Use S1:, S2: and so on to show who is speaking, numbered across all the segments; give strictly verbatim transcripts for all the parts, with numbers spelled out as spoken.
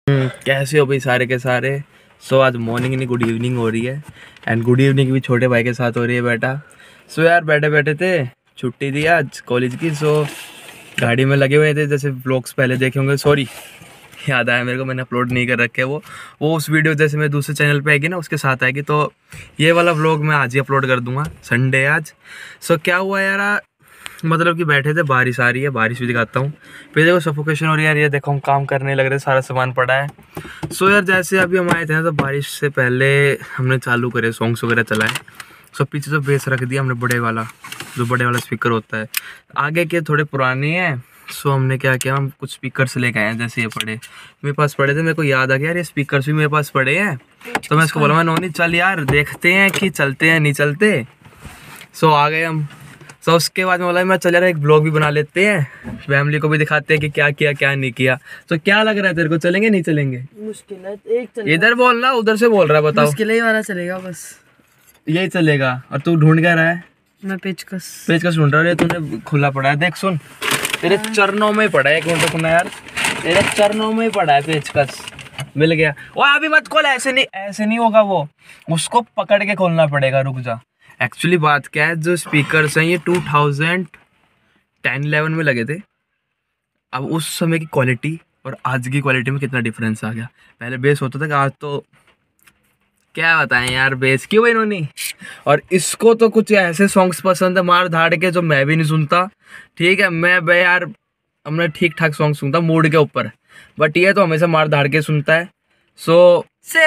S1: कैसे हो भाई सारे के सारे। सो so, आज मॉर्निंग नहीं गुड इवनिंग हो रही है एंड गुड इवनिंग भी छोटे भाई के साथ हो रही है बेटा। सो so, यार बैठे बैठे थे, छुट्टी थी आज कॉलेज की। सो so, गाड़ी में लगे हुए थे, जैसे व्लॉग्स पहले देखे होंगे। सॉरी याद आया मेरे को, मैंने अपलोड नहीं कर रखे वो वो उस वीडियो जैसे मैं दूसरे चैनल पे आएगी ना उसके साथ आएगी। तो ये वाला व्लॉग मैं आज ही अपलोड कर दूंगा, संडे आज। सो so, क्या हुआ यार, मतलब कि बैठे थे, बारिश आ रही है, बारिश भी दिखाता हूँ। फिर देखो सफोकेशन हो रही है यार, ये देखो हम काम करने लग रहे, सारा सामान पड़ा है। सो so, यार जैसे अभी हम आए थे ना तो बारिश से पहले हमने चालू करे सॉन्ग्स वगैरह चलाए। सो पीछे तो बेस रख दिया हमने बड़े वाला, जो बड़े वाला स्पीकर होता है। आगे के थोड़े पुराने हैं। सो हमने क्या किया, हम कुछ स्पीकर्स लेके आए हैं, जैसे ये पड़े मेरे पास पड़े थे। मेरे को याद आ गया यार ये स्पीकर्स भी मेरे पास पड़े हैं। तो मैं इसको बोला मैं नोनी चल यार देखते हैं कि चलते हैं नहीं चलते। सो आ गए हम। सो उसके बाद में बोला मैं चल यार एक ब्लॉग भी बना लेते हैं, फैमिली को भी दिखाते हैं कि क्या किया क्या नहीं किया। तो क्या लग रहा है तेरे को, चलेंगे नहीं चलेंगे?
S2: मुश्किल है, एक
S1: इधर बोलना उधर से बोल रहा है, बताओ।
S2: मुश्किल ही वाला चलेगा बस,
S1: यही चलेगा। और तू ढूंढ क्या रहा है?
S2: मैं पेचकस
S1: पेचकस ढूंढ रहा है। तूने खुला पड़ा है, देख सुन, तेरे चरणों में ही पड़ा है। एक मिनट रुकना यार, तेरे चरणों में ही पड़ा है पेचकस, मिल गया। वो अभी मत खोल, ऐसे नहीं ऐसे नहीं होगा, वो उसको पकड़ के खोलना पड़ेगा, रुक जा। एक्चुअली बात क्या है, जो स्पीकर्स हैं ये टू थाउजेंड टेन इलेवन में लगे थे। अब उस समय की क्वालिटी और आज की क्वालिटी में कितना डिफरेंस आ गया। पहले बेस होता था कि आज तो क्या बताएं यार, बेस क्यों भाई इन्होंने। और इसको तो कुछ ऐसे सॉन्ग्स पसंद है मार धाड़ के, जो मैं भी नहीं सुनता। ठीक है, मैं भाई यार हमने ठीक ठाक सॉन्ग सुनता मूड के ऊपर, बट ये तो हमेशा मार धाड़ के सुनता है। सो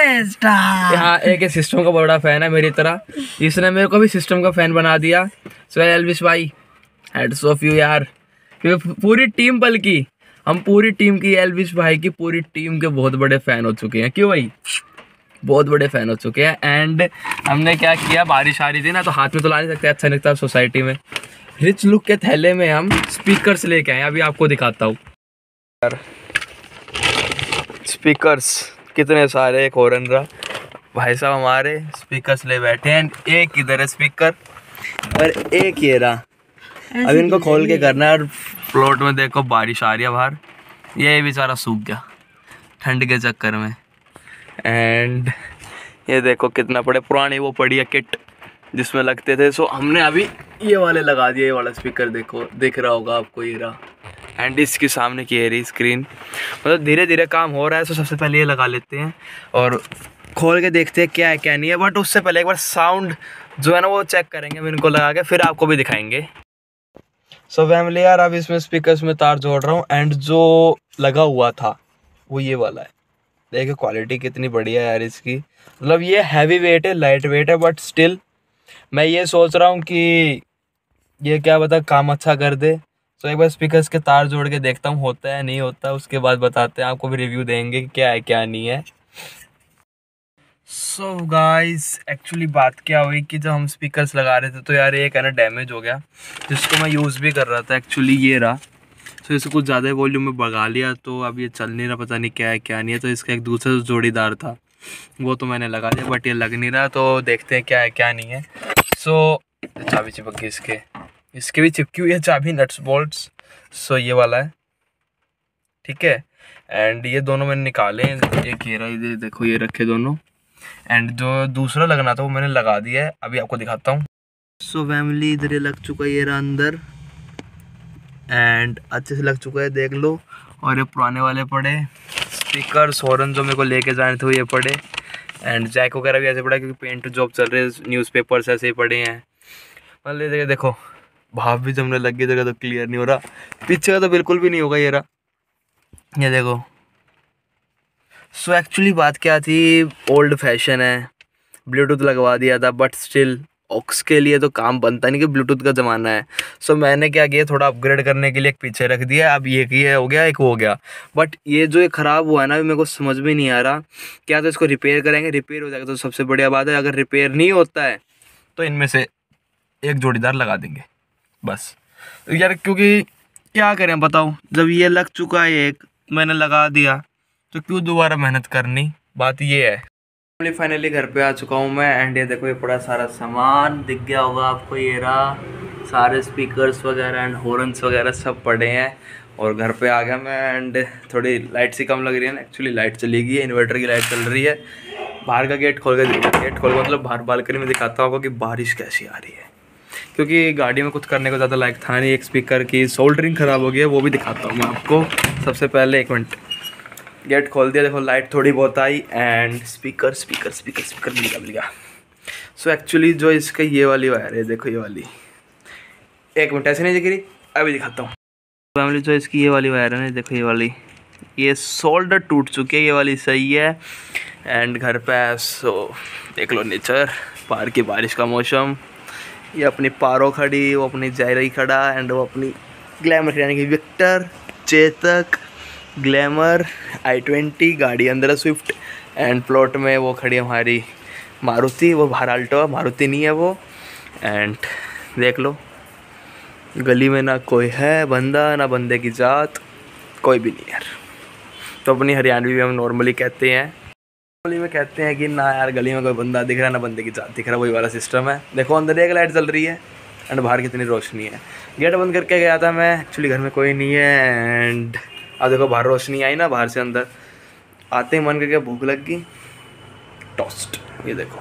S1: हाँ, एक सिस्टम का बड़ा फैन है मेरी तरह, इसने मेरे को भी सिस्टम का फैन बना दिया। सो एल्विश भाई हेड्स ऑफ यू यार, पूरी टीम, बल्कि हम पूरी टीम की, एल्विश भाई की पूरी टीम के बहुत बड़े फैन हो चुके हैं। क्यों भाई, बहुत बड़े फैन हो चुके हैं। एंड हमने क्या किया, बारिश आ रही थी ना तो हाथ में तो ला नहीं सकते, अच्छा नहीं लगता सोसाइटी में। रिच लुक के थैले में हम स्पीकर्स लेके आए, अभी आपको दिखाता हूँ यार। स्पीकर्स कितने सारे, एक और रहा भाई साहब हमारे स्पीकर्स ले बैठे हैं। एक इधर है स्पीकर और एक ये रहा। अब इनको खोल के करना है। और प्लॉट में देखो बारिश आ रही है बाहर, ये बेचारा सूख गया ठंड के चक्कर में। एंड ये देखो कितना पड़े, पुरानी वो पड़ी है किट जिसमें लगते थे। सो हमने अभी ये वाले लगा दिए, ये वाला स्पीकर देखो, दिख रहा होगा आपको, ये रहा। एंड इसके सामने की एरी स्क्रीन, मतलब धीरे धीरे काम हो रहा है। तो सबसे पहले ये लगा लेते हैं और खोल के देखते हैं क्या है क्या नहीं है। बट उससे पहले एक बार साउंड जो है ना वो चेक करेंगे हम इनको लगा के, फिर आपको भी दिखाएंगे। सो फैमिली यार, अब इसमें स्पीकर्स में तार जोड़ रहा हूँ। एंड जो लगा हुआ था वो ये वाला है, देखिए क्वालिटी कितनी बढ़िया है यार इसकी। मतलब ये हैवी वेट है, लाइट वेट है, बट स्टिल मैं ये सोच रहा हूँ कि ये क्या बता काम अच्छा कर दे। तो एक बार स्पीकर्स के तार जोड़ के देखता हूँ होता है नहीं होता, उसके बाद बताते हैं, आपको भी रिव्यू देंगे कि क्या है क्या नहीं है। सो गाइस एक्चुअली बात क्या हुई कि जब हम स्पीकर्स लगा रहे थे तो यार एक है ना डैमेज हो गया, जिसको मैं यूज़ भी कर रहा था। एक्चुअली ये रहा। तो इसे कुछ ज़्यादा वॉल्यूम में भगा लिया, तो अब ये चल नहीं रहा, पता नहीं क्या है क्या नहीं है। तो इसका एक दूसरा जोड़ीदार था वो तो मैंने लगा दिया, बट ये लग नहीं रहा। तो देखते हैं क्या है क्या नहीं है। सो चाबी चिपक गई, इसके इसके भी चिपकी हुई है चाबी, नट्स बोल्ट्स। सो ये वाला है, ठीक है। एंड ये दोनों मैंने निकाले, एक ये रहा, ये देखो ये रखे दोनों। एंड जो दूसरा लगना था वो मैंने लगा दिया है, अभी आपको दिखाता हूँ। सो फैमिली इधर ये लग चुका है, ये रहा अंदर। एंड अच्छे से लग चुका है, देख लो। और ये पुराने वाले पड़े स्पीकर, हॉर्न जो मेरे को लेके जाने थे वो ये पड़े। एंड जैक वगैरह भी ऐसे पड़ा क्योंकि पेंट जॉब चल रहे हैं, न्यूज़पेपर्स ऐसे ही पड़े हैं। मतलब जगह देखो भाप भी जमने लग गई, जगह तो क्लियर नहीं हो रहा, पीछे का तो बिल्कुल भी नहीं होगा। ये रहा, ये देखो। सो so, एक्चुअली बात क्या थी, ओल्ड फैशन है, ब्लूटूथ लगवा दिया था, बट स्टिल ऑक्स के लिए तो काम बनता नहीं कि ब्लूटूथ का ज़माना है। सो so, मैंने क्या किया, थोड़ा अपग्रेड करने के लिए एक पीछे रख दिया। अब ये ये हो गया, एक हो गया। बट ये जो ये ख़राब हुआ है ना, मेरे को समझ में नहीं आ रहा। क्या तो इसको रिपेयर करेंगे, रिपेयर हो जाएगा तो सबसे बढ़िया बात है। अगर रिपेयर नहीं होता है तो इनमें से एक जोड़ीदार लगा देंगे बस। तो यार क्योंकि क्या करें बताओ, जब ये लग चुका है एक, मैंने लगा दिया, तो क्यों दोबारा मेहनत करनी, बात ये है। फाइनली घर पे आ चुका हूँ मैं। एंड ये देखो ये बड़ा सारा सामान दिख गया होगा आपको, ये रहा सारे स्पीकर्स वगैरह एंड हॉर्न्स वगैरह सब पड़े हैं। और घर पे आ गया मैं एंड थोड़ी लाइट सी कम लग रही है ना, एक्चुअली लाइट चली गई है, इन्वर्टर की लाइट चल रही है। बाहर का गेट खोल के गेट खोल के मतलब बाहर बालकनी में दिखाता होगा कि बारिश कैसी आ रही है, क्योंकि गाड़ी में कुछ करने को ज़्यादा लायक था नहीं। एक स्पीकर की सोल्डरिंग ख़राब हो गई है, वो भी दिखाता हूँ मैं आपको। सबसे पहले एक मिनट, गेट खोल दिया, देखो लाइट थोड़ी बहुत आई and speaker speaker speaker speaker मिल गया मिल गया सो एक्चुअली जो इसका ये वाली वायर है, देखो ये वाली, एक मिनट ऐसे नहीं दिख रही, अभी दिखाता हूँ फैमिली। जो इसकी ये वाली वायर है ना, देखो ये वाली, ये सोल्डर टूट चुकी है, ये वाली सही है। एंड घर पे है सो देख लो नेचर, बाहर की बारिश का मौसम, ये अपनी पारो खड़ी, वो अपनी जायरी खड़ा एंड वो अपनी ग्लैमर यानी कि Victor, Chetak, glamour, i twenty गाड़ी अंदर है स्विफ्ट। एंड प्लॉट में वो खड़ी है हमारी मारुति, वो बाहर आल्टो है, मारुति नहीं है वो। एंड देख लो गली में ना कोई है बंदा, ना बंदे की जात, कोई भी नहीं यार। तो अपनी हरियाणवी में हम नॉर्मली कहते हैं, नॉर्मली में कहते हैं कि ना यार गली में कोई बंदा दिख रहा है ना बंदे की जात दिख रहा है, वही वाला सिस्टम है। देखो अंदर एक लाइट जल रही है एंड बाहर कितनी रोशनी है। गेट बंद करके गया था मैं, एक्चुअली घर में कोई नहीं है। एंड अब देखो बाहर रोशनी आई ना, बाहर से अंदर आते ही मन करके भूख लग गई, टोस्ट ये देखो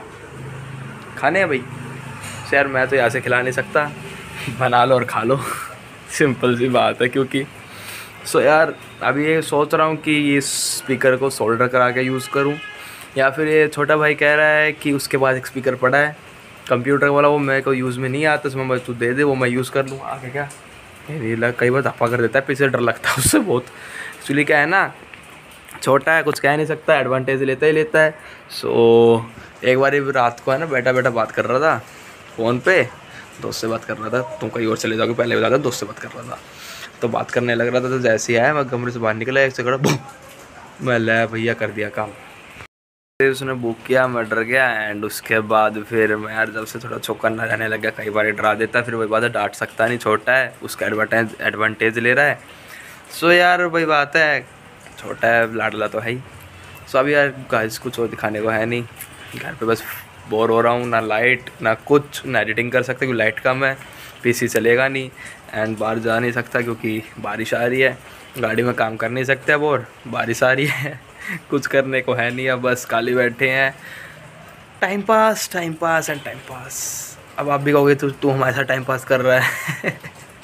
S1: खाने हैं भाई। सो यार मैं तो यहाँ से खिला नहीं सकता, बना लो और खा लो, सिंपल सी बात है। क्योंकि सो यार अभी ये सोच रहा हूँ कि ये स्पीकर को सोल्डर करा के यूज़ करूँ, या फिर ये छोटा भाई कह रहा है कि उसके पास एक स्पीकर पड़ा है कंप्यूटर वाला, वो मेरे को यूज़ में नहीं आता, उसमें मैं तू दे दे वो मैं यूज़ कर लूँ आगे। क्या ये लग कई बार धप्पा कर देता है, पीछे डर लगता है उससे बहुत। एक्चुअली क्या है ना, छोटा है कुछ कह नहीं सकता, एडवांटेज लेता ही लेता है। सो एक बार रात को है ना बैठा बैठा बात कर रहा था फ़ोन पे, दोस्त से बात कर रहा था, तुम कहीं और चले जाओगे, पहले बता था दोस्त से बात कर रहा था, तो बात करने लग रहा था। तो जैसे ही आया मैं कमरे से बाहर निकला, एक से खड़ा मैं ले भैया कर दिया काम। फिर उसने बुक किया, मैं डर गया एंड उसके बाद फिर मैं यार जब से थोड़ा चौकन्ना रहने लग गया, कई बार डरा देता है, फिर वही बात है डांट सकता नहीं, छोटा है उसका एडवांटेज एडवांटेज ले रहा है। सो यार वही बात है, छोटा है लाडला तो है ही। सो अभी यार गाइस कुछ और दिखाने को है नहीं, घर पे बस बोर हो रहा हूँ, ना लाइट ना कुछ, ना एडिटिंग कर सकते क्योंकि लाइट कम है, पीसी चलेगा नहीं एंड बाहर जा नहीं सकता क्योंकि बारिश आ रही है, गाड़ी में काम कर नहीं सकते अब और बारिश आ रही है कुछ करने को है नहीं, अब बस खाली बैठे हैं, time pass time pass and time pass. अब आप भी कहोगे तू तू हमारे साथ टाइम पास कर रहा है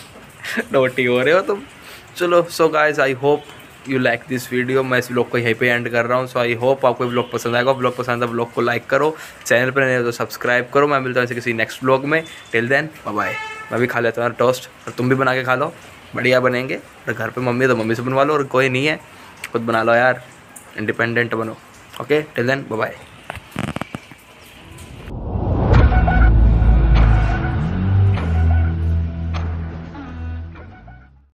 S1: नोटी हो रहे हो तुम। चलो so guys I hope you like this video, मैं इस ब्लॉग को यहीं पे एंड कर रहा हूँ। सो आई होप आपको ब्लॉग पसंद आएगा, ब्लॉग पसंद है ब्लॉग को लाइक करो, चैनल पर नहीं हो तो सब्सक्राइब करो। मैं मिलता हूँ किसी नेक्स्ट ब्लॉग में, टिल देन बाय बाय। मैं भी खा लेता हूँ टोस्ट और तुम भी बना के खा लो, बढ़िया बनेंगे। और घर पे मम्मी है तो मम्मी से बनवा लो, और कोई नहीं है खुद बना लो यार, इंडिपेंडेंट बनो। Okay till then bye bye.